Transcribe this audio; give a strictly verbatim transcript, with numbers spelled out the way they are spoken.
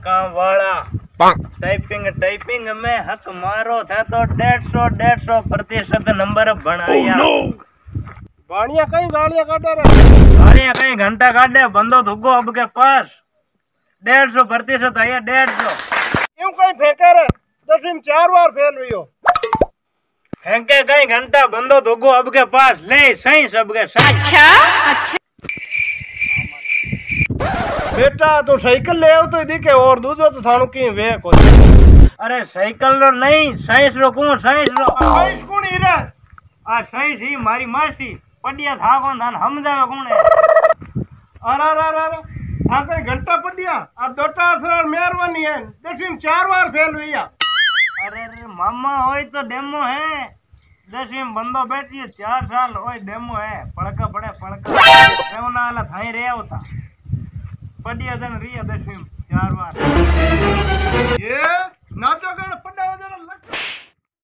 काम वाला typing typing में हक मारो थे तो डेढ़ सौ डेढ़ सौ प्रतिशत नंबर बनाया। गाड़ियां कहीं गाड़ियां काटे रे गाड़ियां कहीं घंटा काटे बंदो धुगो अब के पास डेढ़ सौ प्रतिशत आया डेढ़ सौ क्यों कहीं फेंके रे दसवीं में चार बार फेल हुई हो फेंके कहीं घंटा बंदो धुगो अब के पास ले सही सब के सही। अच्छा अच्छा बेटा तो साइकिल ले आओ तो दिखे और दूसरो तो थानू की वे को। अरे साइकिल रो नहीं साइंस रो कौन साइंस रो साइंस कौन ही रे आ साइंस ही मारी मासी पडिया था कौन धान हम जावे कौन है। अरे अरे अरे अरे हां कोई घंटा पडिया आ दोटा सर मेहरबानी है दसवीं चार बार फेल हुई है। अरे अरे मामा होय तो डेमो है दसवीं में बंदो बैठी है चार साल होय डेमो है पड़का पड़े पड़का रेवना वाला थाई रे होता पडिया जन रिया दसवीं चार बार।